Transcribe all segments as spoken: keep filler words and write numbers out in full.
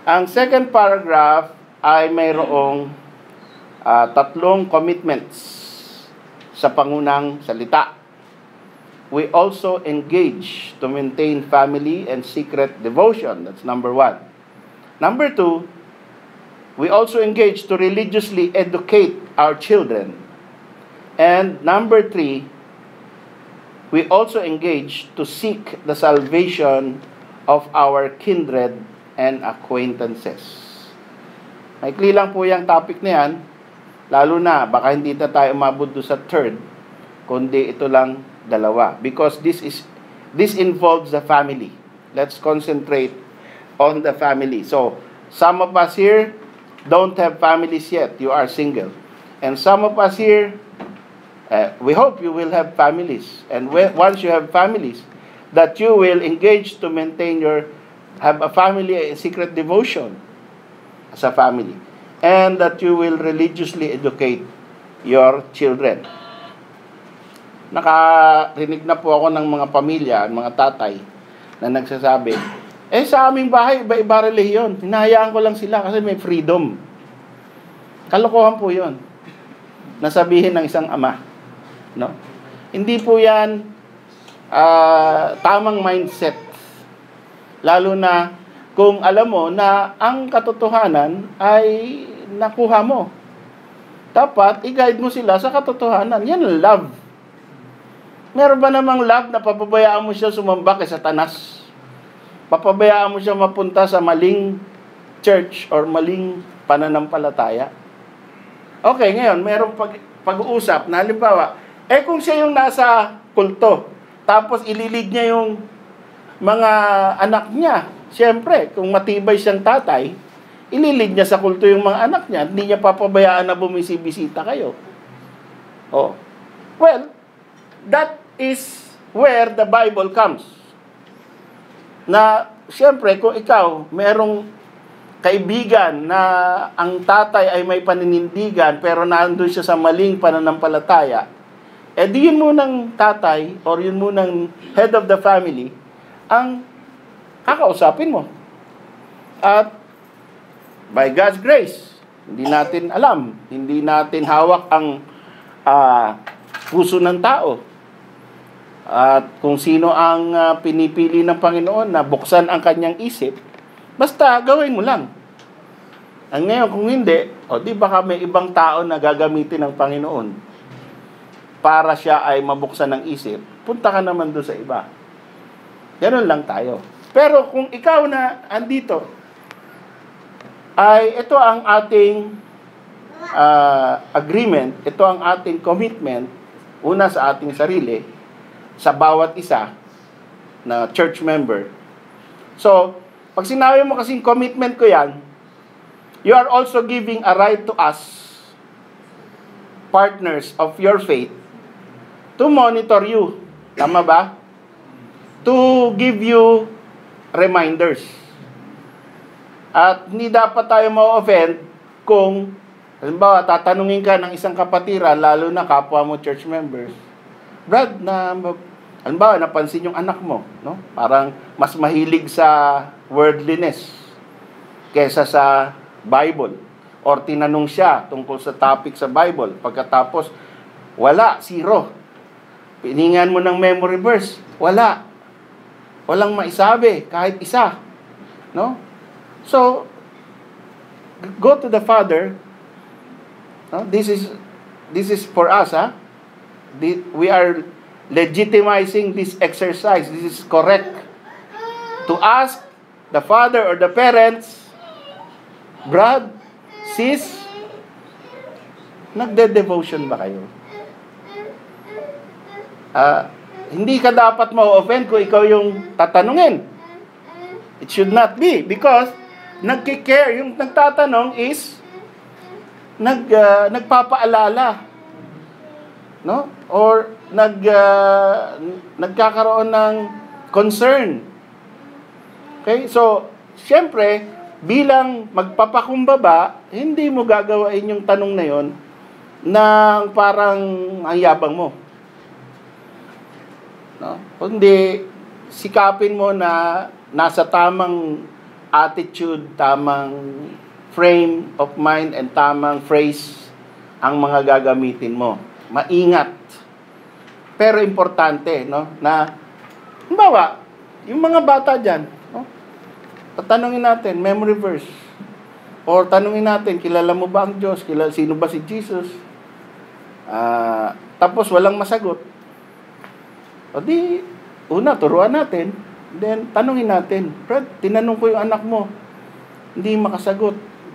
Ang second paragraph ay mayroong uh, tatlong commitments sa pangunang salita. We also engage to maintain family and secret devotion. That's number one. Number two, we also engage to religiously educate our children. And number three, we also engage to seek the salvation of our kindred and acquaintances. Maikli lang po yung topic na yan, lalo na baka hindi na tayo umabot sa third, kundi ito lang dalawa. Because this is this involves the family. Let's concentrate on the family. So, some of us here don't have families yet. You are single. And some of us here, uh, we hope you will have families. And when, once you have families, that you will engage to maintain your, have a family, a secret devotion as a family. And that you will religiously educate your children. Nakarinig na po ako ng mga pamilya, mga tatay, na nagsasabi, eh sa aming bahay, iba-iba relihiyon. Hinahayaan ko lang sila kasi may freedom. Kalokohan po yun. Nasabihin ng isang ama. No? Hindi po yan uh, tamang mindset. Lalo na kung alam mo na ang katotohanan ay nakuha mo. Dapat i-guide mo sila sa katotohanan. Yan ang love. Meron ba namang love na papabayaan mo siya sumamba kay Satanas? Papabayaan mo siya mapunta sa maling church or maling pananampalataya? Okay, ngayon, merong pag, pag-uusap na halimbawa, eh kung siya yung nasa kulto, tapos ililid niya yung mga anak niya, siyempre, kung matibay siyang tatay, ililid niya sa kulto yung mga anak niya, hindi niya papabayaan na bumisibisita kayo. Oh. Well, that is where the Bible comes. Na, siyempre, kung ikaw, merong kaibigan na ang tatay ay may paninindigan, pero nandun siya sa maling pananampalataya, eh di yun munang tatay, or yun munang head of the family, ang kakausapin mo. At, by God's grace, hindi natin alam, hindi natin hawak ang uh, puso ng tao. At kung sino ang uh, pinipili ng Panginoon na buksan ang kanyang isip, basta gawin mo lang. Ang ngayon, kung hindi, o di baka may ibang tao na gagamitin ng Panginoon para siya ay mabuksan ng isip, punta ka naman doon sa iba. Ganun lang tayo. Pero kung ikaw na andito, ay ito ang ating uh, agreement, ito ang ating commitment, una sa ating sarili, sa bawat isa na church member. So, pag sinabi mo kasing commitment ko yan, you are also giving a right to us, partners of your faith, to monitor you. Tama ba? To give you reminders. At hindi dapat tayo ma-offend kung, halimbawa, tatanungin ka ng isang kapatira, lalo na kapwa mo church members, Brad, na, halimbawa, napansin yung anak mo, no? Parang mas mahilig sa worldliness kesa sa Bible. Or tinanong siya tungkol sa topic sa Bible. Pagkatapos, wala, zero. Piningan mo ng memory verse, wala. Walang maisabi, kahit isa. No? So, go to the Father. No? This is this is for us, ha? We are legitimizing this exercise. This is correct. To ask the father or the parents, Brad, sis, nagde-devotion ba kayo? Uh, hindi ka dapat ma-offend kung ikaw yung tatanungin. It should not be because nagki-care. Yung nagtatanong is nag, uh, nagpapaalala. No? Or nag uh, nagkakaroon ng concern. Okay? So, siyempre, bilang magpapakumbaba, hindi mo gagawain yung tanong na yon na parang ang yabang mo. No? Kundi sikapin mo na nasa tamang attitude, tamang frame of mind, and tamang phrase ang mga gagamitin mo. Maingat. Pero importante, no, na, halimbawa, yung mga bata dyan, no, tatanungin natin, memory verse. Or tanungin natin, kilala mo ba ang Diyos? Kilala, sino ba si Jesus? Uh, tapos walang masagot. O di, una, turuan natin. Then, tanungin natin, Fred, tinanong ko yung anak mo. Hindi makasagot.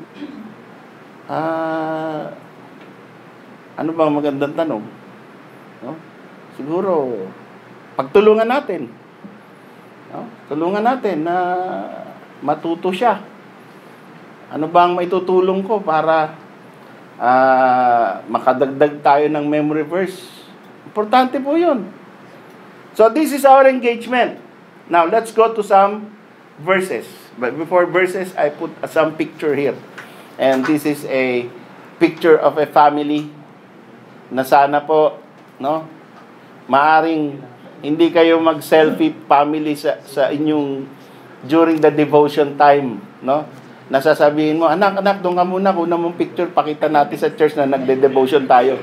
Ah, uh, ano ba magandang tanong? No? Siguro, pagtulungan natin. No? Tulungan natin na matuto siya. Ano ba ang maitutulong ko para uh, makadagdag tayo ng memory verse? Importante po yun. So, this is our engagement. Now, let's go to some verses. But before verses, I put some picture here. And this is a picture of a family na sana po, no, maaring hindi kayo mag-selfie family sa, sa inyong during the devotion time, no? Nasasabihin mo, anak, anak, doon ka muna, kuna mong picture, pakita natin sa church na nagde-devotion tayo.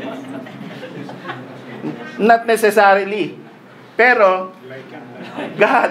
Not necessarily. Pero, God,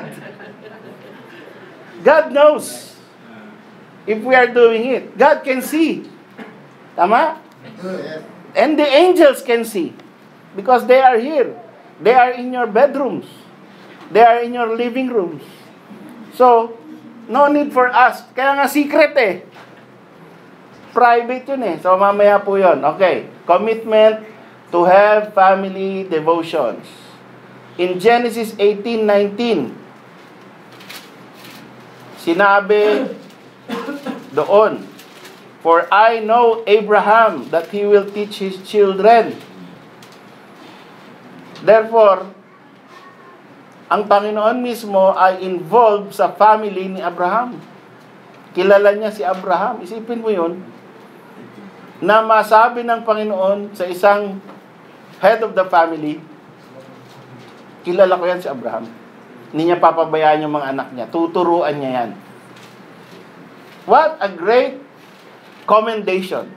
God knows if we are doing it. God can see. Tama? And the angels can see. Because they are here. They are in your bedrooms. They are in your living rooms. So, no need for us. Kaya nga secret eh. Private yun eh. So, mamaya po yun. Okay. Commitment to have family devotions. In Genesis eighteen nineteen, sinabi doon, for I know Abraham that he will teach his children. Therefore, ang Panginoon mismo ay involved sa family ni Abraham. Kilala niya si Abraham. Isipin mo yun, na masabi ng Panginoon sa isang head of the family, kilala ko yan si Abraham. Hindi niya papabayaan yung mga anak niya. Tuturuan niya yan. What a great commendation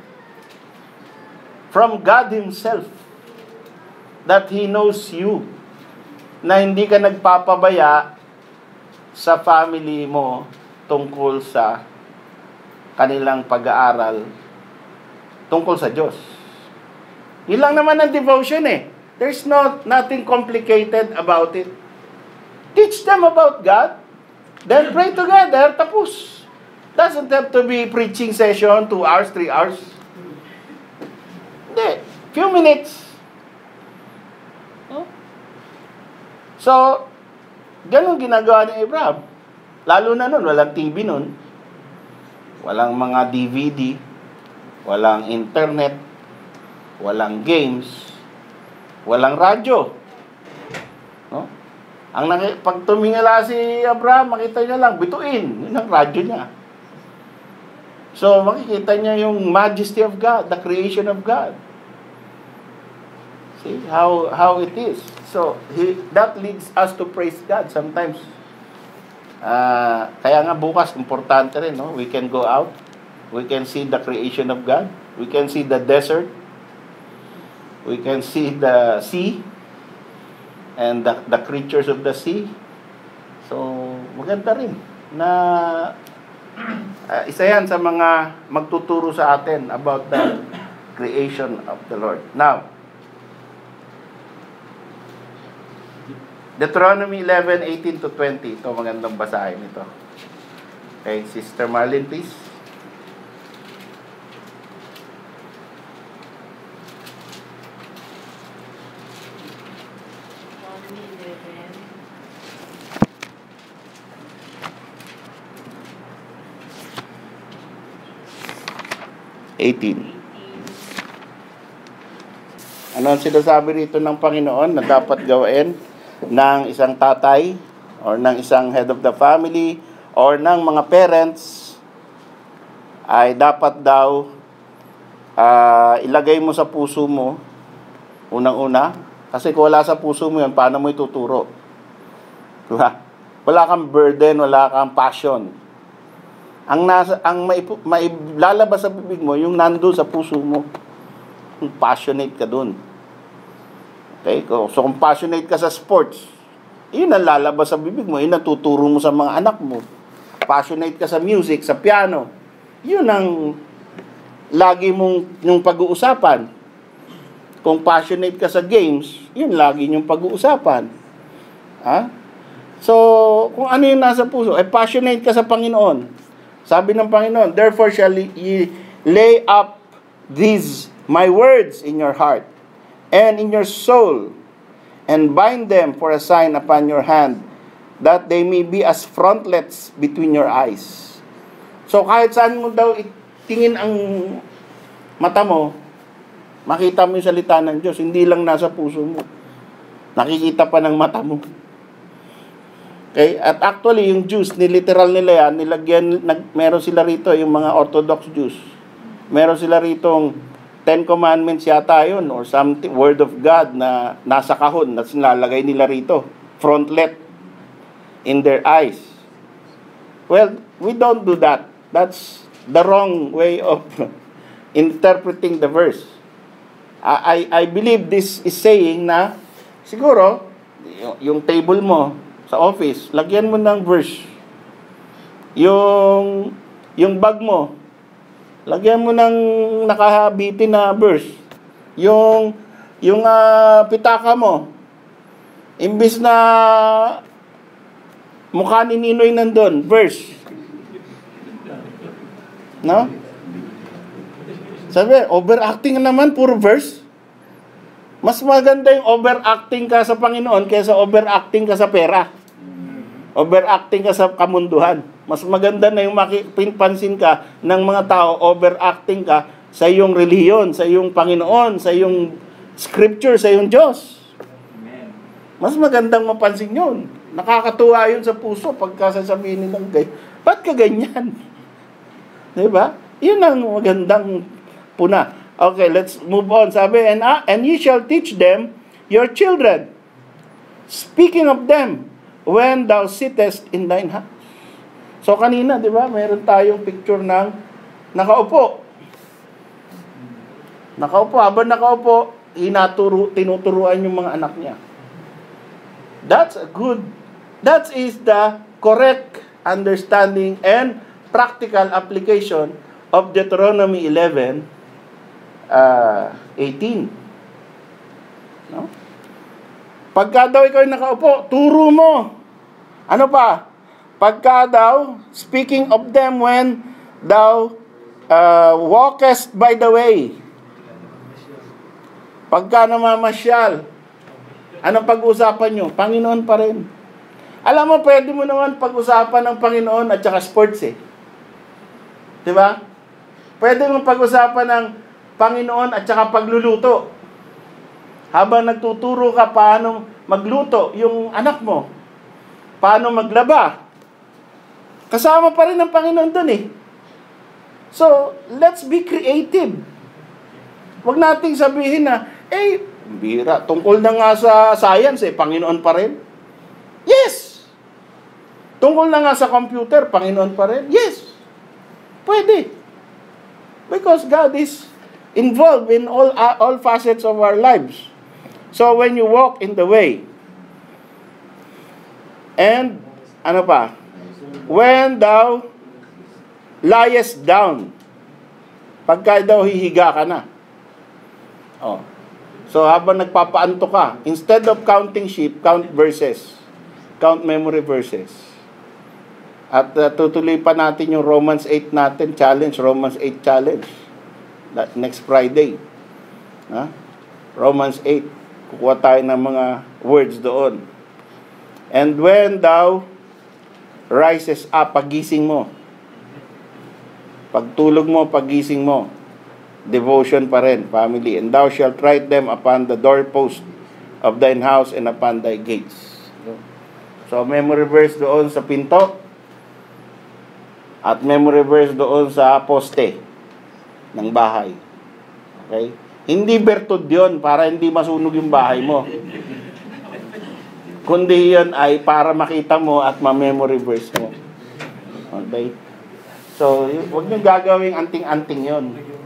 from God Himself that He knows you, na hindi ka nagpapabaya sa family mo tungkol sa kanilang pag-aaral tungkol sa Diyos. Yun lang naman ang devotion eh. There's not nothing complicated about it. Teach them about God, then pray together, tapos. Doesn't have to be preaching session, two hours, three hours. Hindi. Few minutes. So, ganun ginagawa ni Abraham. Lalo na nun, walang T V nun. Walang mga D V D. Walang internet. Walang games. Walang radyo. No? Ang naki, pag tumingala si Abraham, makita niya lang, bituin. Yun ang radyo niya. So, makikita niya yung majesty of God, the creation of God. See how how it is. So, he, that leads us to praise God sometimes. Uh, kaya nga bukas, importante rin, no? We can go out. We can see the creation of God. We can see the desert. We can see the sea and the, the creatures of the sea. So, maganda rin na uh, isa yan sa mga magtuturo sa atin about the creation of the Lord. Now, Deuteronomy eleven, eighteen to twenty. Ito, magandang basahin ito. Okay, Sister Marlene, please. eighteen. Ano ang sinasabi rito ng Panginoon na dapat gawin ng isang tatay or ng isang head of the family or ng mga parents? Ay dapat daw uh, ilagay mo sa puso mo unang-una, kasi kung wala sa puso mo yun, paano mo ituturo? Diba? Wala kang burden, wala kang passion. Ang nasa ang maipu, mailalabas sa bibig mo yung nandoon sa puso mo. Kung passionate ka doon. Okay? So kung passionate ka sa sports, yun ang lalabas sa bibig mo, yun ang tuturo mo sa mga anak mo. Passionate ka sa music, sa piano, yun ang lagi mong yung pag-uusapan. Kung passionate ka sa games, yun lagi yung pag-uusapan. Ha? So, kung ano yung nasa puso, eh passionate ka sa Panginoon. Sabi ng Panginoon, therefore shall ye lay up these my words in your heart and in your soul, and bind them for a sign upon your hand, that they may be as frontlets between your eyes. So kahit saan mo daw tingin ang mata mo, makita mo yung salita ng Diyos, hindi lang nasa puso mo. Nakikita pa ng mata mo. Okay? At actually, yung Jews, niliteral nila yan, nilagyan, nag, meron sila rito, yung mga Orthodox Jews, meron sila rito Ten Commandments yata yun, or something, Word of God na nasa kahon, na sinalagay nila rito, frontlet in their eyes. Well, we don't do that. That's the wrong way of interpreting the verse. I, I, I believe this is saying na, siguro, yung, yung table mo, sa office, lagyan mo ng verse. Yung yung bag mo, lagyan mo ng nakahabitin na verse. Yung yung uh, pitaka mo, imbis na mukha ni Ninoy nandun, verse. No? Sabi, overacting naman, puro verse. Mas maganda yung overacting ka sa Panginoon kaysa overacting ka sa pera. Overacting ka sa kamunduhan. Mas maganda na yung pinpansin ka ng mga tao, overacting ka sa iyong relihiyon, sa iyong Panginoon, sa iyong scripture, sa iyong Diyos. Mas magandang mapansin yun. Nakakatuwa yun sa puso pagka sasabihin nilang, ba't ka ganyan? Diba? Yun ang magandang puna. Okay, let's move on. Sabi, and, uh, and ye shall teach them your children, speaking of them, when thou sittest in thine house. So kanina, di ba, mayroon tayong picture ng nakaupo. Nakaupo, habang nakaupo, inaturo, tinuturuan yung mga anak niya. That's a good, that is the correct understanding and practical application of Deuteronomy eleven, uh, eighteen. No? Pagka daw ikaw nakaupo, turo mo. Ano pa? Pagka daw, speaking of them when thou uh, walkest by the way. Pagka namamasyal, anong pag-usapan nyo? Panginoon pa rin. Alam mo, pwede mo naman pag-usapan ng Panginoon at saka sports eh. Diba? Pwede mo pag-usapan ng Panginoon at saka pagluluto. Habang nagtuturo ka paano magluto yung anak mo, paano maglaba, kasama pa rin ng Panginoon dun eh. So, let's be creative. Huwag nating sabihin na, eh, bira, tungkol na nga sa science eh, Panginoon pa rin. Yes! Tungkol na nga sa computer, Panginoon pa rin. Yes! Pwede. Because God is involved in all uh, all facets of our lives. So when you walk in the way, and ano pa? When thou liest down, pagka daw hihiga ka na. Oh. So habang nagpapaanto ka, instead of counting sheep, count verses. Count memory verses. At uh, tutuloy pa natin yung Romans eight natin, challenge, Romans eight challenge. That next Friday. Ha? Huh? Romans eight. Kukuha tayo ng mga words doon. And when thou rises up, pagising mo. Pagtulog mo, pagising mo. Devotion pa rin, family. And thou shalt write them upon the doorpost of thine house and upon thy gates. So, memory verse doon sa pinto. At memory verse doon sa poste ng bahay. Okay? Hindi bertud yun para hindi masunog yung bahay mo. Kundi yun ay para makita mo at ma-memory verse mo. Okay? So, y- huwag niyong gagawing anting-anting yon.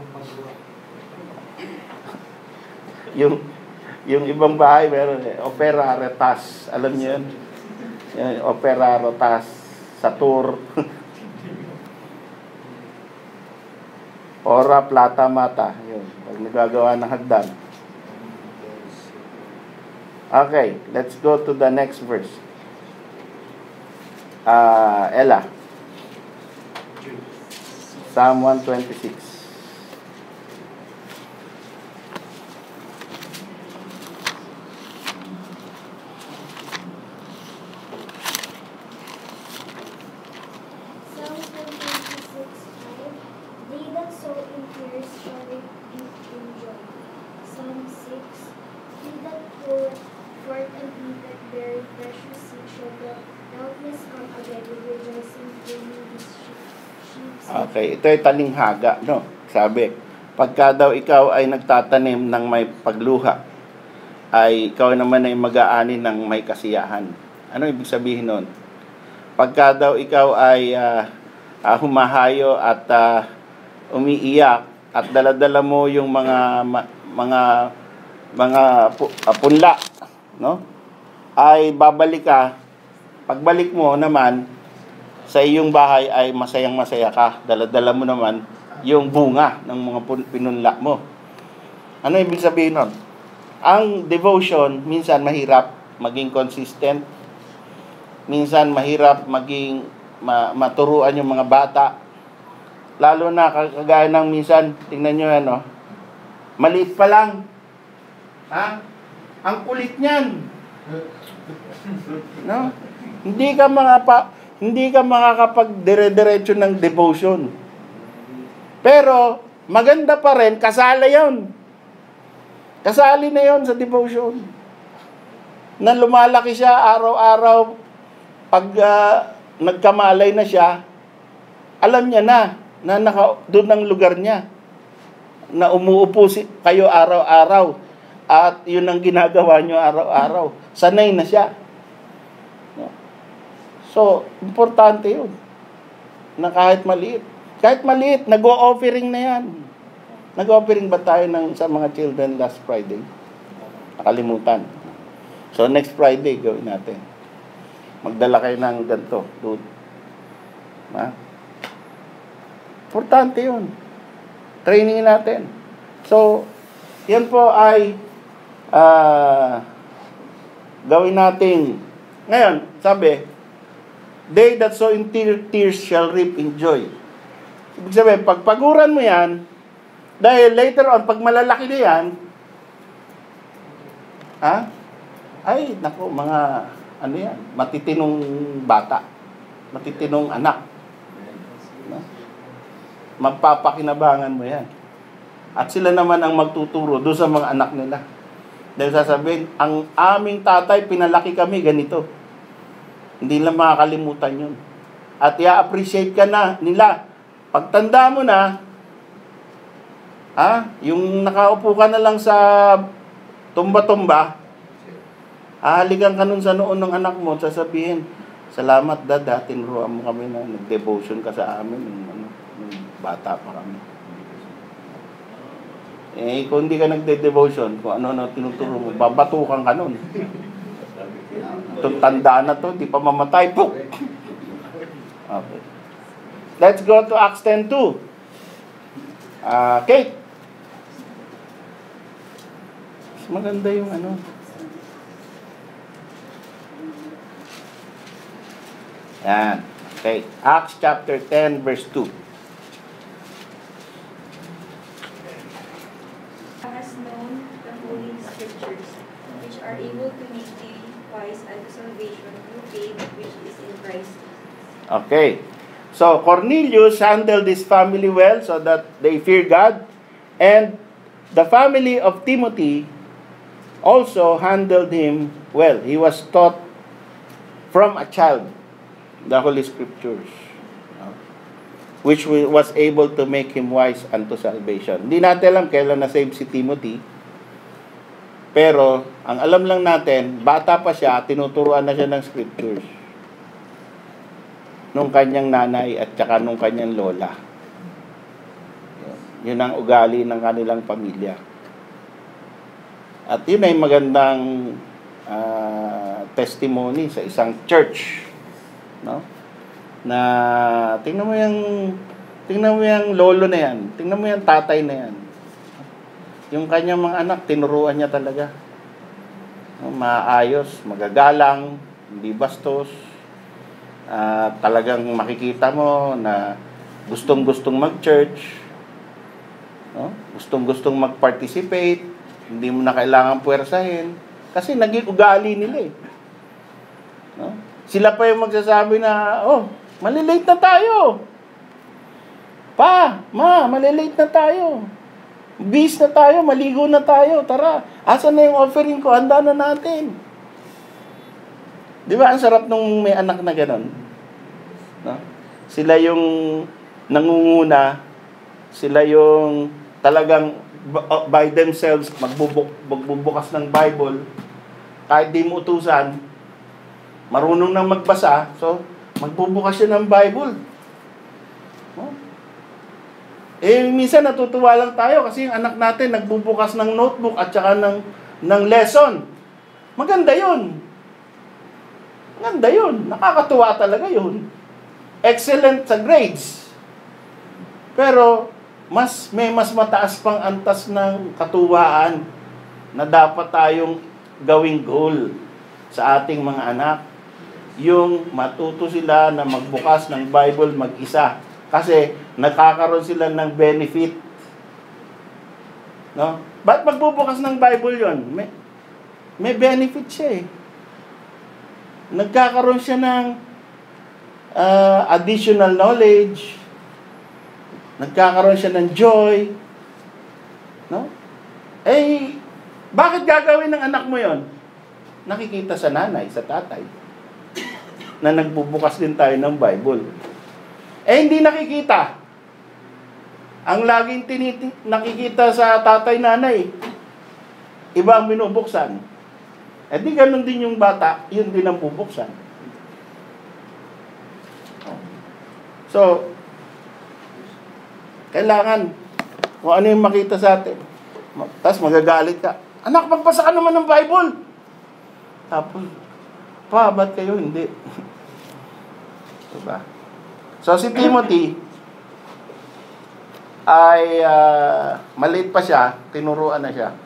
Yung, yung ibang bahay, meron eh, opera retas. Alam niyo yun? Yung opera retas sa tour. Ora, plata, mata. Yun. Pag nagagawa ng hagdan. Okay, let's go to the next verse. Ah, uh, Ella. Psalm one twenty-six. Psalm one twenty-six, five. They that sow in tears shall reap in joy. Psalm six. He that poureth forth and eateth very precious seed shall doubtless come again with rejoicing, bringing his sheep. Okay, ito ay talinghaga, no? Sabi, pagka daw ikaw ay nagtatanim ng may pagluha, ay ikaw naman ay mag-aani ng may kasiyahan. Ano ibig sabihin nun? Pagka daw ikaw ay uh, uh, humahayo at uh, umiiyak at daladala mo yung mga ma, mga mga pu, uh, punla, no? Ay babalik ka. Pagbalik mo naman sa iyong bahay ay masayang-masaya ka. Dala-dala mo naman yung bunga ng mga pinunla mo. Ano ibig sabihin nun? Ang devotion, minsan mahirap maging consistent. Minsan mahirap maging ma, maturuan yung mga bata. Lalo na kagaya ng minsan, tingnan nyo yan, no? Maliit pa lang. Ha? Ang kulit niyan. No? Hindi ka mga pa, hindi ka makakapag-dire-diretso ng devotion. Pero, maganda pa rin, kasala yon. Kasali na yon sa devotion. Na lumalaki siya araw-araw, pag uh, nagkamalay na siya, alam niya na, na naka, doon ang lugar niya. Na umuupo si, kayo araw-araw. At yun ang ginagawa niyo araw-araw. Sanay na siya. So, importante yun. Na kahit maliit. Kahit maliit, nag-o-offering na yan. Nag-o-offering ba tayo ng, sa mga children last Friday? Nakalimutan. So, next Friday, gawin natin. Magdala kayo ng ganito. Dude. Ha? Importante yun. Training natin. So, yan po ay uh, gawin natin. Ngayon, sabi, they that sow in tears shall reap in joy. Ibig sabihin, pagpaguran mo yan, dahil later on, pag malalaki na yan, ha? Ay, naku, mga, ano yan, matitinong bata, matitinong anak. No? Magpapakinabangan mo yan. At sila naman ang magtuturo doon sa mga anak nila. Dahil sasabihin, ang aming tatay, pinalaki kami ganito. Hindi lang makakalimutan yun. At i-appreciate ka na nila. Pagtanda mo na, ha, yung nakaupo ka na lang sa tumba-tumba, hahalikan ka nun sa noon ng anak mo, sasabihin, salamat dad, tinuruan mo kami na nag-devotion ka sa amin nung, ano, nung bata pa kami. Eh, kung hindi ka nagde-devotion, kung ano-ano tinuturo mo, babatukan ka nun. Itong tanda na to, di pa mamatay. Puk! Okay. Let's go to Acts ten two. Uh, Kate. Mas maganda yung ano. Yan. Okay. Acts chapter ten verse two. Has known the Holy Scriptures, which are able to make thee wise unto salvation through faith which is in Christ. Okay. So, Cornelius handled his family well so that they fear God. And the family of Timothy also handled him well. He was taught from a child the Holy Scriptures, which was able to make him wise unto salvation. Hindi natin alam kailan na-save si Timothy. Pero, ang alam lang natin, bata pa siya, tinuturuan na siya ng Scriptures. nung kanyang nanay at saka nung kanyang lola. Yun ang ugali ng kanilang pamilya. At yun ay magandang uh, testimony sa isang church, no? Na tingnan mo yung tingnan mo yung lolo na yan, tingnan mo yung tatay na yan. Yung kanyang mga anak, tinuruan niya talaga. No? Maayos, magagalang, hindi bastos. Uh, talagang makikita mo na gustong-gustong mag-church, no? Gustong-gustong mag-participate, hindi mo na kailangan puwersahin kasi naging ugali nila eh. No? Sila pa yung magsasabi na, oh, malilate na tayo. Pa, ma, malilate na tayo. Bis na tayo, maligo na tayo, tara. Asan na yung offering ko? Handa na natin. Di ba, ang sarap nung may anak na gano'n? No? Sila yung nangunguna, sila yung talagang by themselves magbubuk, magbubukas ng Bible, kahit di mo utusan, marunong nang magbasa, so magbubukas siya ng Bible. No? Eh, minsan natutuwa lang tayo kasi yung anak natin nagbubukas ng notebook at saka ng, ng lesson. Maganda yun. Maganda yun. Nakakatuwa talaga yun. Excellent sa grades. Pero, mas may mas mataas pang antas ng katuwaan na dapat tayong gawing goal sa ating mga anak. Yung matuto sila na magbukas ng Bible mag-isa. Kasi nakakaroon sila ng benefit. No? Ba't magbubukas ng Bible yon? May, may benefit siya eh. Nagkakaroon siya ng uh, additional knowledge. Nagkakaroon siya ng joy. No? Eh, bakit gagawin ng anak mo yon? Nakikita sa nanay, sa tatay, na nagbubukas din tayo ng Bible. Eh, hindi nakikita. Ang laging tiniti- nakikita sa tatay-nanay, iba ang binubuksan. Eh, di ganun din yung bata, yun din ang bubuksan. So, kailangan, kung ano yung makita sa atin, tapos magagalit ka, anak, magbasa ka naman ng Bible. Tapos, pa, ba't kayo hindi? Diba? So, si Timothy, ay uh, maliit pa siya, tinuruan na siya.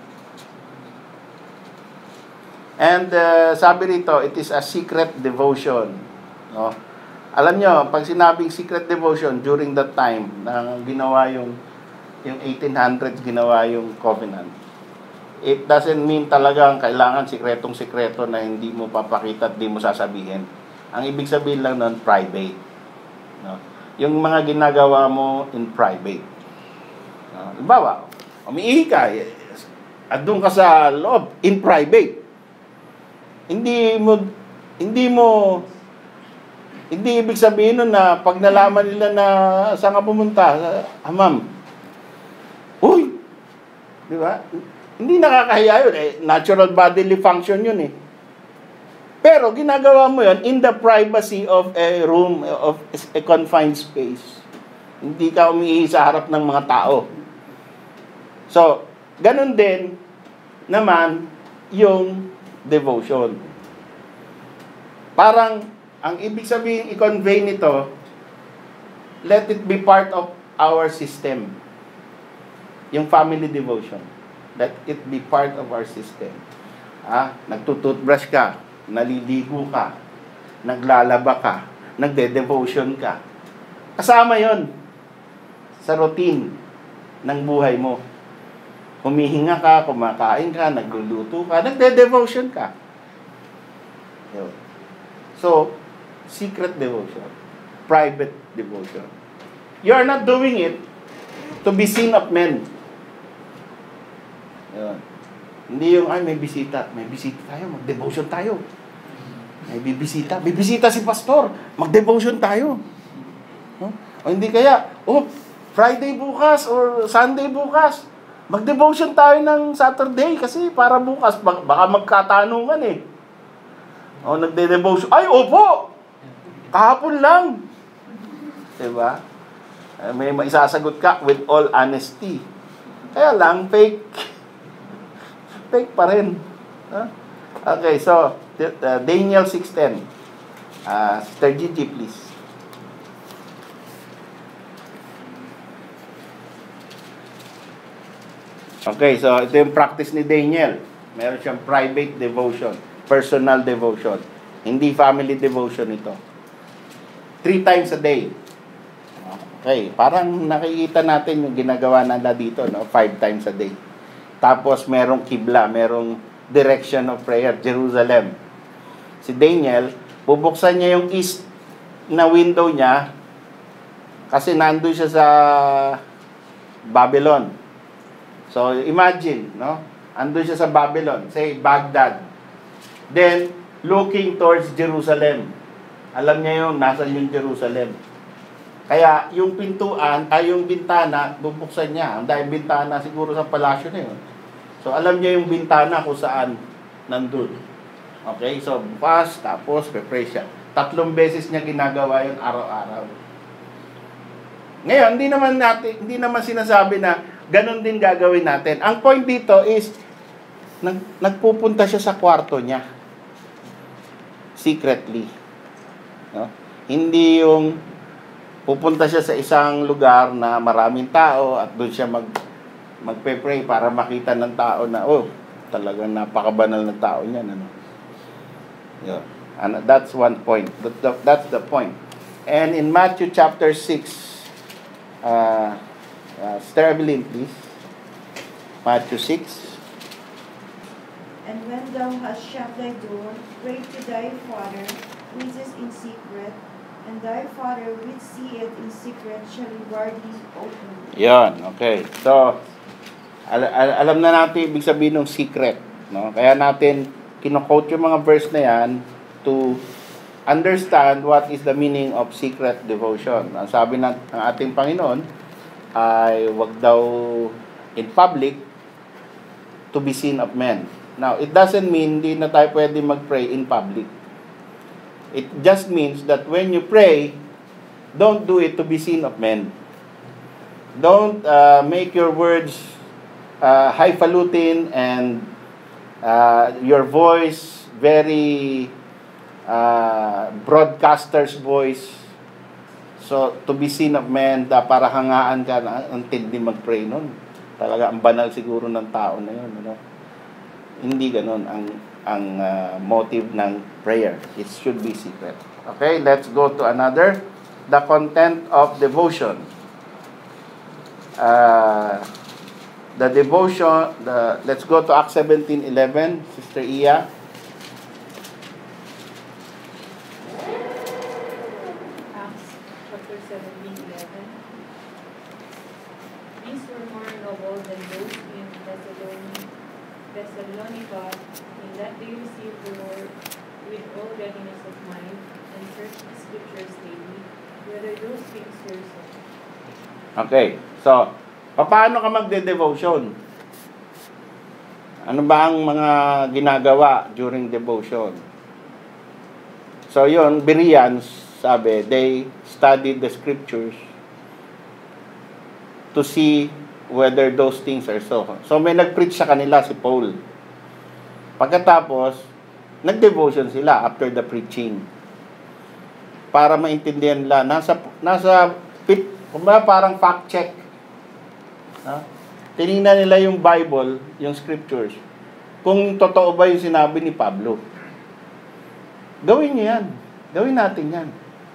And uh, sabi rito, it is a secret devotion. No? Alam nyo, pag sinabing secret devotion, during that time, na ginawa yung, yung eighteen hundreds, ginawa yung covenant, it doesn't mean talagang kailangan sikretong-sikreto na hindi mo papakita at hindi mo sasabihin. Ang ibig sabihin lang nun, private. No? Yung mga ginagawa mo in private. No? Halimbawa, umiihi ka, at doon ka sa loob, in private. Hindi mo, hindi mo, hindi ibig sabihin nun na pag nalaman nila na saan ka pumunta, ah, ma'am, uy, di ba? Hindi nakakahiya yun, eh, natural bodily function yun eh. Pero ginagawa mo yun in the privacy of a room, of a confined space. Hindi ka umiihi sa harap ng mga tao. So, ganun din naman yung devotion. Parang, ang ibig sabihin i-convey nito, let it be part of our system. Yung family devotion. Let it be part of our system. Ah, nagtututbrush ka, naliligo ka, naglalaba ka, nagde-devotion ka. Kasama yon sa routine ng buhay mo. Humihinga ka, kumakain ka, nagluluto ka, nagde-devotion ka. Yun. So, secret devotion. Private devotion. You are not doing it to be seen of men. Yun. Hindi yung, ay, may bisita. May bisita tayo, mag-devotion tayo. May bibisita. Bibisita si pastor. Mag-devotion tayo. No? O hindi kaya, oh, Friday bukas or Sunday bukas, mag-devotion tayo ng Saturday kasi para bukas, baka magkatanungan eh. O, nagde-devotion. Ay, opo! Kahapon lang. Diba? Uh, may maisasagot ka with all honesty. Kaya lang, fake. Fake pa rin. Huh? Okay, so, uh, Daniel six ten. Uh, Sister Gigi, please. Okay, so ito yung practice ni Daniel. Meron siyang private devotion, personal devotion. Hindi family devotion ito. Three times a day. Okay, parang nakikita natin yung ginagawa nila dito, no? Five times a day. Tapos merong kibla, merong direction of prayer, Jerusalem. Si Daniel, bubuksan niya yung east na window niya kasi nandun siya sa Babylon. So, imagine, no? Andun siya sa Babylon, say, Baghdad. Then, looking towards Jerusalem. Alam niya yung nasan yung Jerusalem. Kaya, yung pintuan, ay yung bintana, bubuksan niya. Ang dahil bintana siguro sa palasyo na yun. So, alam niya yung bintana kung saan nandun. Okay? So, bukas, tapos, pe-pray siya. Tatlong beses niya ginagawa yun araw-araw. Ngayon, hindi naman natin, hindi naman sinasabi na ganun din gagawin natin. Ang point dito is, nag, nagpupunta siya sa kwarto niya. Secretly. No? Hindi yung pupunta siya sa isang lugar na maraming tao at doon siya mag, magpe-pray para makita ng tao na, oh, talagang napakabanal na tao niyan. Ano? Yeah. And that's one point. That, that, that's the point. And in Matthew chapter six, uh, Uh, Sister Evelyn, please. Matthew six. And when thou hast shut thy door, pray to thy Father, which is in secret, and thy Father which seeth in secret shall reward thee openly. Yan, okay. So, al- al- alam na natin ibig sabihin ng secret. No? Kaya natin kino-quote yung mga verse na yan to understand what is the meaning of secret devotion. Ang sabi ng, ng ating Panginoon, ay wag daw in public to be seen of men. Now, it doesn't mean hindi na tayo pwede mag-pray in public. It just means that when you pray, don't do it to be seen of men. Don't uh, make your words uh, highfalutin and uh, your voice very uh, broadcaster's voice. So, to be seen of men, da, para hangaan ka na, ang tindi mag-pray nun. Talaga, ang banal siguro ng tao na yun. You know? Hindi ganun ang, ang uh, motive ng prayer. It should be secret. Okay, let's go to another. The content of devotion. Uh, the devotion, the, let's go to Acts seventeen eleven. Sister Iya. seventeen eleven. These were more noble than those in Thessalonica, in that they received the Lord with all readiness of mind, and searched the scriptures daily, whether those things were so. Okay, so, paano ka magde-devotion? Ano ba ang mga ginagawa during devotion? So, yun, Bereans, sabi, they studied the scriptures to see whether those things are so. So, may nag-preach sa kanila si Paul. Pagkatapos, nag-devotion sila after the preaching. Para maintindihan nila, nasa, nasa, kumbaga parang fact check. Ha? Tinignan nila yung Bible, yung scriptures, kung totoo ba yung sinabi ni Pablo. Gawin niyo yan. Gawin natin yan.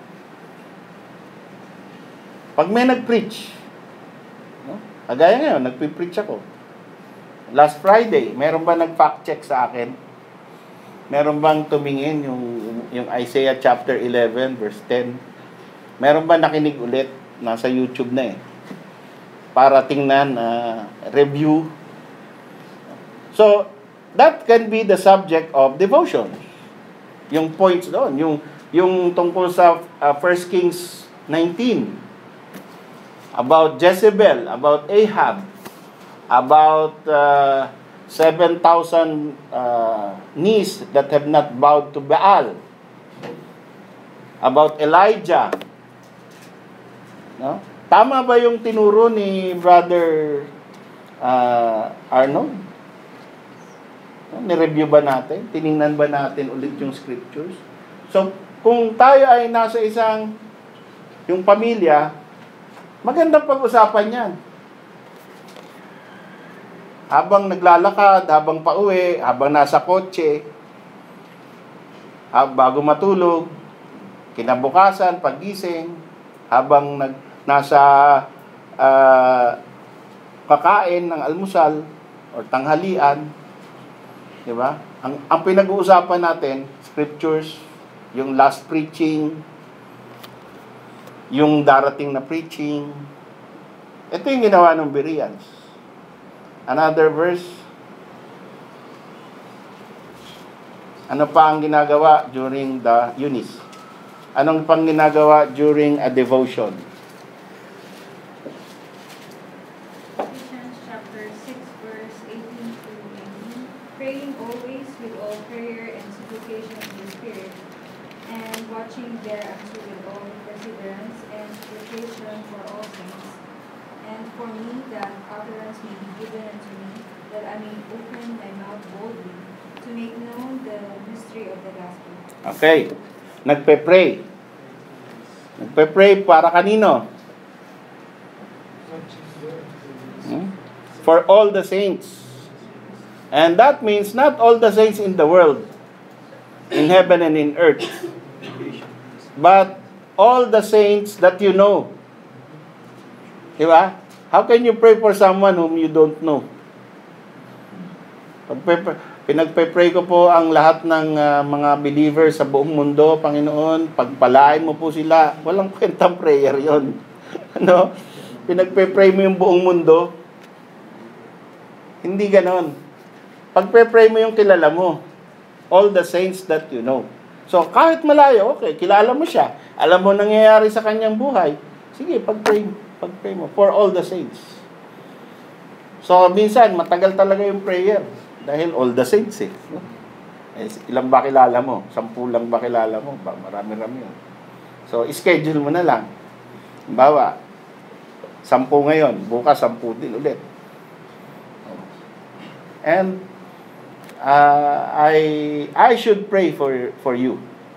Pag may nag-preach, no? Agaya ngayon, nagpi-preach ako. Last Friday, meron ba nag-fact check sa akin? Meron bang tumingin yung, yung Isaiah chapter eleven, verse ten? Meron ba nakinig ulit? Nasa YouTube na eh. Para tingnan, uh, review. So, that can be the subject of devotion. Yung points doon, yung, yung tungkol sa uh, First Kings nineteen. About Jezebel, about Ahab, about uh, seven thousand uh, knees that have not bowed to Baal, about Elijah, No? Tama ba yung tinuro ni Brother uh, Arnold? No? Ni-review ba natin? Tiningnan ba natin ulit yung scriptures? So, kung tayo ay nasa isang yung pamilya, magandang pag-usapan yan. Habang naglalakad, habang pauwi, habang nasa kotse, hab- bago matulog, kinabukasan, paggising, habang nag, nasa uh, kakain ng almusal o tanghalian, di ba? Ang, ang pinag-uusapan natin, scriptures, yung last preaching, yung darating na preaching. Ito yung ginawa ng Bereans. Another verse. Ano pa ang ginagawa during the Eunice? Anong pang ginagawa during a devotion? Ephesians chapter six, verse eighteen to nineteen. Praying always with all prayer and supplication in the Spirit, and watching thereunto with all perseverance and supplication for all saints, and for me that utterance may be given unto me, that I may open my mouth boldly, to make known the mystery of the gospel. Okay. Nagpe-pray. Nagpe-pray para kanino? Hmm? For all the saints. And that means not all the saints in the world, in heaven and in earth, but all the saints that you know. Diba? How can you pray for someone whom you don't know? Pagpe- Pinagpe-pray ko po ang lahat ng uh, mga believers sa buong mundo, Panginoon, pagpalain mo po sila. Walang kwentang prayer yon. Ano? Pinagpe-pray mo yung buong mundo. Hindi ganon. Pagpe-pray mo yung kilala mo. All the saints that you know. So, kahit malayo, okay, kilala mo siya. Alam mo nangyayari sa kanyang buhay. Sige, pag-pray, pag-pray mo. For all the saints. So, minsan, matagal talaga yung prayer. Dahil all the saints eh. No? Eh, ilang ba kilala mo? Sampu lang ba kilala mo? Ba, marami-rami yun. So, schedule mo na lang. Bawa, sampu ngayon, bukas sampu din ulit. And, uh, I I should pray for for you.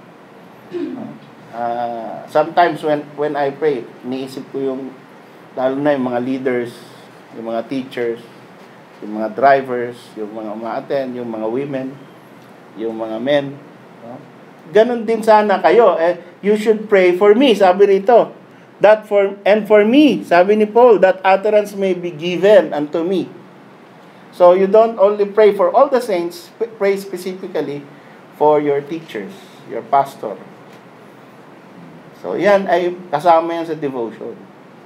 Uh, sometimes when when I pray, niisip ko yung, lalo na yung mga leaders, yung mga teachers, yung mga drivers, yung mga uma-attend, yung mga women, yung mga men. No? Ganon din sana kayo. Eh, you should pray for me, sabi rito. That for, and for me, sabi ni Paul, that utterance may be given unto me. So you don't only pray for all the saints, pray specifically for your teachers, your pastor. So yan ay kasama yan sa devotion.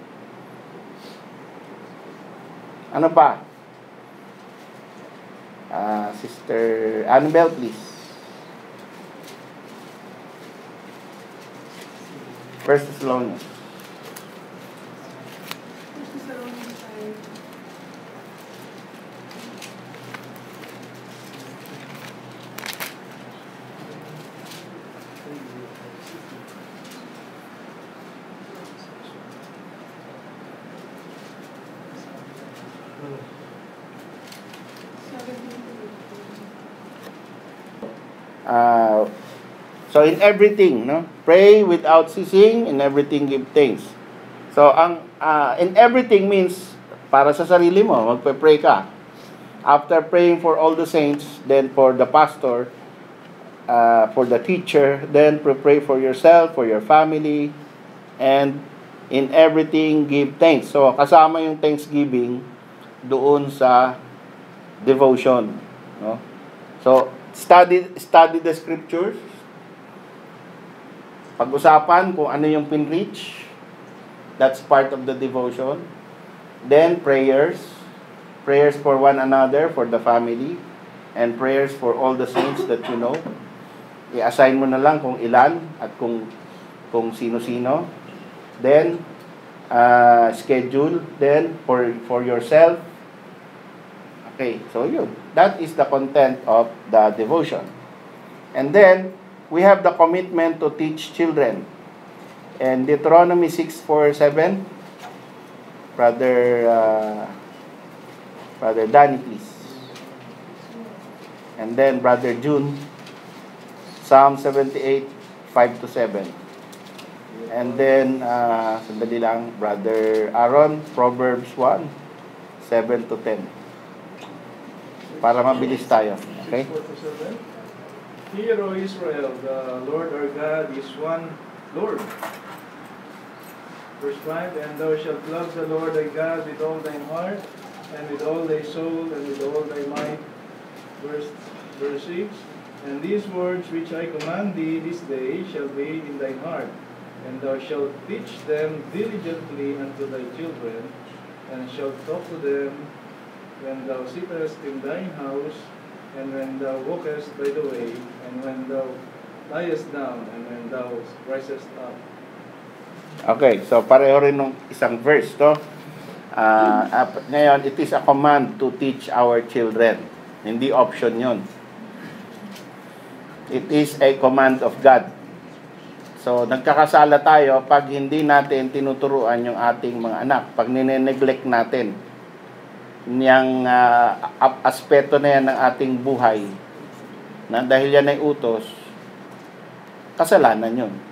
Ano pa? Uh, Sister Annabelle, please. First Thessalonians. First Thessalonians five. Uh, so in everything, no, pray without ceasing, in everything give thanks. So ang uh, in everything means para sa sarili mo, magpe-pray ka. After praying for all the saints, then for the pastor, uh, for the teacher, then pray for yourself, for your family, and in everything give thanks. So kasama yung thanksgiving doon sa devotion, no? So Study study the scriptures. Pag-usapan kung ano yung pinreach. That's part of the devotion. Then prayers. Prayers for one another, for the family. And prayers for all the saints that you know. I-assign mo na lang kung ilan at kung kung sino-sino. Then uh, schedule. Then for for yourself. Okay, so yun. That is the content of the devotion. And then, we have the commitment to teach children. And Deuteronomy six, four, seven. Brother, uh, Brother Danny, please. And then Brother June, Psalm seventy-eight, five to seven. And then, uh, sandali lang, Brother Aaron, Proverbs one, seven to ten. Para mabilis tayo. Okay? Hear, O Israel, the Lord our God is one Lord. Verse five, and thou shalt love the Lord thy God with all thine heart, and with all thy soul, and with all thy might. Verse, verse six, and these words which I command thee this day shall be in thine heart, and thou shalt teach them diligently unto thy children, and shalt talk to them when thou sittest in thine house, and when thou walkest by the way, and when thou liest down, and when thou risest up. Okay, so pareho rin nung isang verse, to. Uh, ngayon, it is a command to teach our children. Hindi option yon. It is a command of God. So, nagkakasala tayo pag hindi natin tinuturuan yung ating mga anak. Pag nine-neglect natin niyang uh, aspeto na yan ng ating buhay, na dahil yan ay utos, kasalanan yun.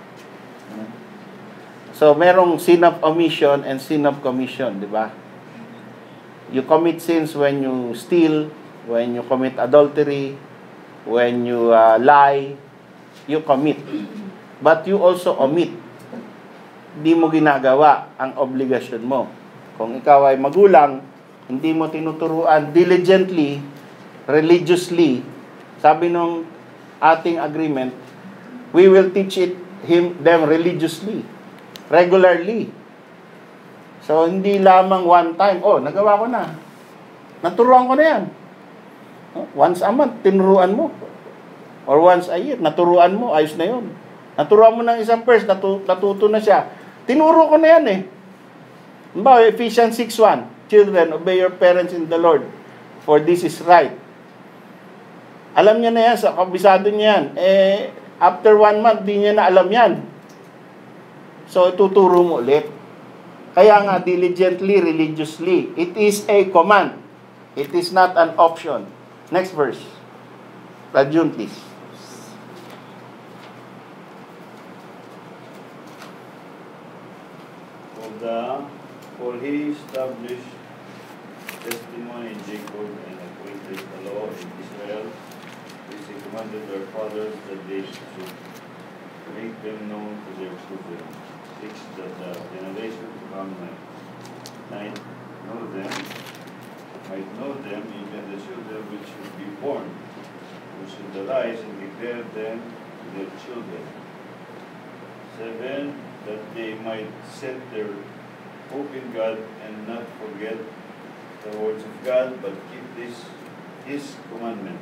So, merong sin of omission and sin of commission, di ba? You commit sins when you steal, when you commit adultery, when you uh, lie, you commit. But you also omit. Hindi mo ginagawa ang obligasyon mo. Kung ikaw ay magulang, hindi mo tinuturuan diligently, religiously, sabi nung ating agreement, we will teach it him them religiously, regularly. So, hindi lamang one time, oh, nagawa ko na. Naturuan ko na yan. Once a month, tinuruan mo. Or once a year, naturuan mo, ayos na yun. Naturuan mo ng isang person, natu- natuto na siya. Tinuro ko na yan eh. Ba, Ephesians six one, children, obey your parents in the Lord, for this is right. Alam niya na yan, sa kabisado niya yan. Eh, after one month, di niya na alam yan. So, tuturo mo ulit. Kaya nga, diligently, religiously. It is a command. It is not an option. Next verse. Rajun, please. For, the, for he established testimony in Jacob and appointed a law in Israel, which he commanded their fathers that they should make them known to their children. Six, that the generation to come might, might know them, might know them, even the children which should be born, who should arise and declare them to their children. Seven, that they might set their hope in God and not forget the words of God, but keep this His commandment.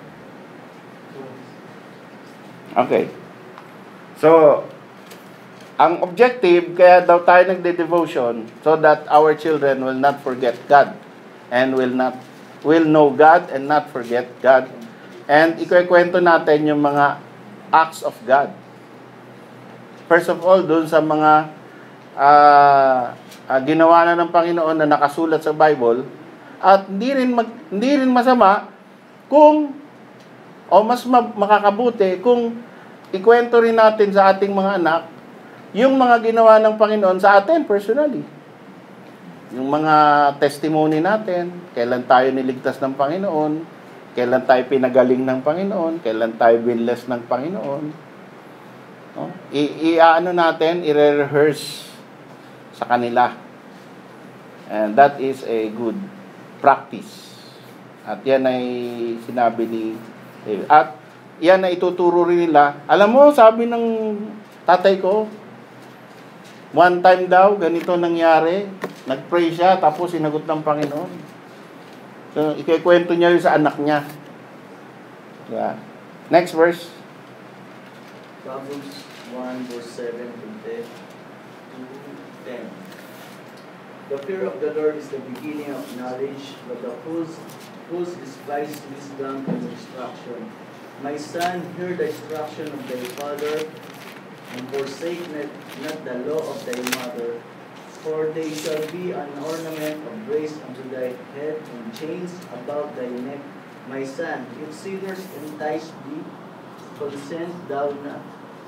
Okay. So, ang objective, kaya daw tayo nagde-devotion, so that our children will not forget God and will not will know God and not forget God. And ikukwento natin yung mga acts of God. First of all, dun sa mga uh, uh, ginawa na ng Panginoon na nakasulat sa Bible, at hindi rin mag, hindi rin masama kung o mas ma- makakabuti kung ikwento rin natin sa ating mga anak yung mga ginawa ng Panginoon sa atin personally. Yung mga testimony natin, kailan tayo niligtas ng Panginoon, kailan tayo pinagaling ng Panginoon, kailan tayo binless ng Panginoon. No? I, i ano natin, i-rehearse sa kanila. And that is a good practice. At yan ay sinabi ni David. At yan ay ituturo rin nila. Alam mo, sabi ng tatay ko, one time daw, ganito nangyari. Nag-pray siya, tapos sinagot ng Panginoon. So, ikikwento niya yun sa anak niya. Yeah. Next verse. Proverbs one, verse seven to ten. The fear of the Lord is the beginning of knowledge, but the fools, fools despise wisdom and instruction. My son, hear the instruction of thy father, and forsake not, not the law of thy mother, for they shall be an ornament of grace unto thy head, and chains about thy neck. My son, if sinners entice thee, consent thou not.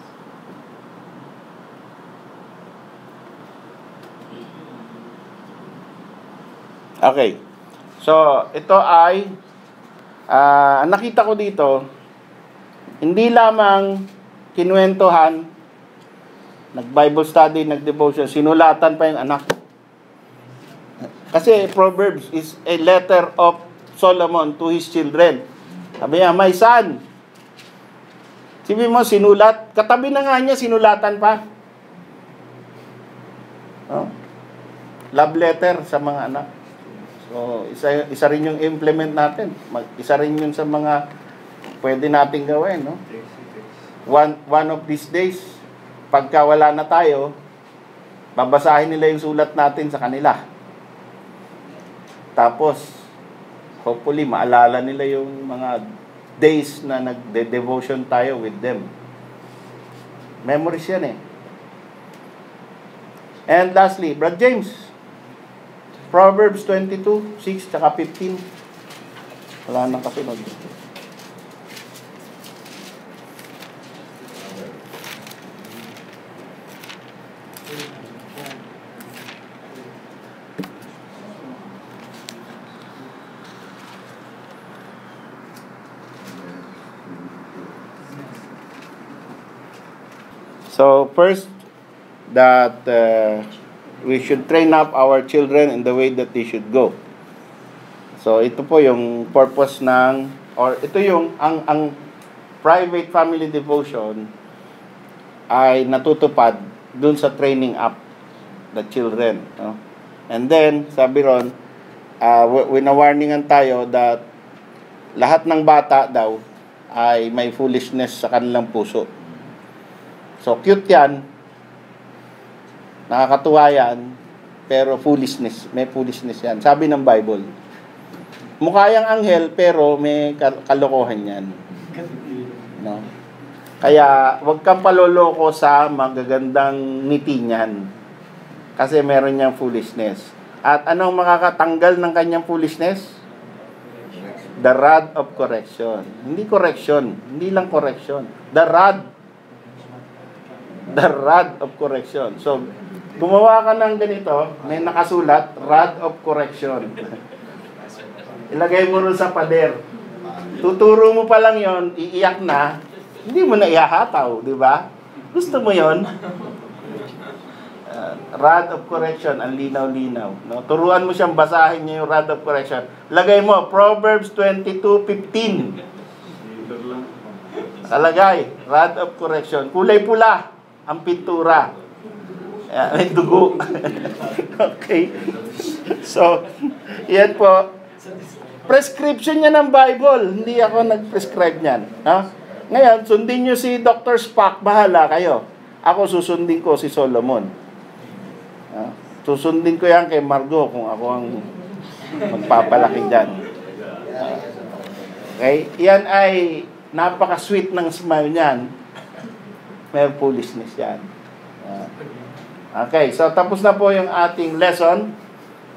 Okay. So, ito ay, uh, nakita ko dito, hindi lamang kinwentuhan, nag-Bible study, nag-devotion, sinulatan pa yung anak. Kasi Proverbs is a letter of Solomon to his children. Sabi niya, my son. Sabi mo, sinulat. Katabi na nga niya, sinulatan pa. Oh. Love letter sa mga anak. So, isa, isa rin yung implement natin. Mag, isa rin yun sa mga pwede nating gawin. No? One, one of these days, pagka wala na tayo, babasahin nila yung sulat natin sa kanila. Tapos, hopefully, maalala nila yung mga days na nagde-devotion tayo with them. Memories yan eh. And lastly, Brad James, Proverbs twenty-two, six, tsaka fifteen. Wala nang kasunod. So, first, that uh, we should train up our children in the way that they should go. So, ito po yung purpose ng, or ito yung, ang, ang private family devotion ay natutupad dun sa training up the children. No? And then, sabi ron, uh, winawarningan tayo that lahat ng bata daw ay may foolishness sa kanilang puso. So, cute yan. Nakakatuwa yan. Pero foolishness. May foolishness yan. Sabi ng Bible. Mukha yang anghel, pero may kalokohan yan. No? Kaya, huwag kang paloloko sa magagandang ngiti niyan. Kasi meron niyang foolishness. At anong makakatanggal ng kanyang foolishness? The rod of correction. Hindi correction. Hindi lang correction. The rod The rod of correction. So, gumawa ka ng ganito, may nakasulat, rod of correction. Ilagay mo rin sa pader. Tuturo mo pa lang yon, iiyak na, hindi mo na ihahataw, di ba? Gusto mo yon? Uh, rod of correction, ang linaw-linaw. No? Turuan mo siyang basahin niya yung rod of correction. Lagay mo, Proverbs twenty-two fifteen. Kalagay, rod of correction. Kulay pula ang pintura. Ayan, may dugo. Okay. So, yan po. Prescription niya ng Bible. Hindi ako nag-prescribe niyan. Ha? Ngayon, sundin niyo si Doctor Spock. Bahala kayo. Ako susundin ko si Solomon. Ha? Susundin ko yan kay Margo kung ako ang magpapalaki dyan. Okay? Yan ay napaka-sweet ng smile niyan. May foolishness yan. Uh, okay, so tapos na po yung ating lesson.